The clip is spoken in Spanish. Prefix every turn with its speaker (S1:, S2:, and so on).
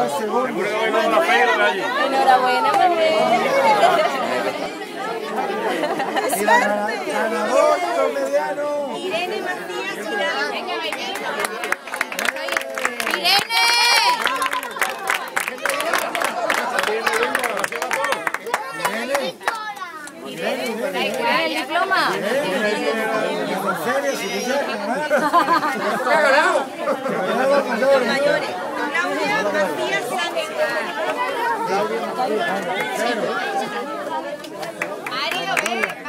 S1: Enhorabuena, Manuel.
S2: Ganador mediano.
S3: Irene Matías Girán.
S1: Venga,
S3: Irene.
S1: El diploma.
S2: ¿En serio? ¿Si te
S3: Los mayores. Claudia Matías Sánchez.
S1: Mario, ven.